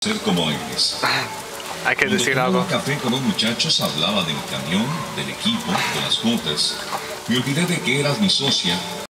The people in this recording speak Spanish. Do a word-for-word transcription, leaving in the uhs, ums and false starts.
ser como ellos. Hay que Cuando decir tomaba algo. un café con los muchachos hablaba del camión, del equipo, de las cuotas. Me olvidé de que eras mi socia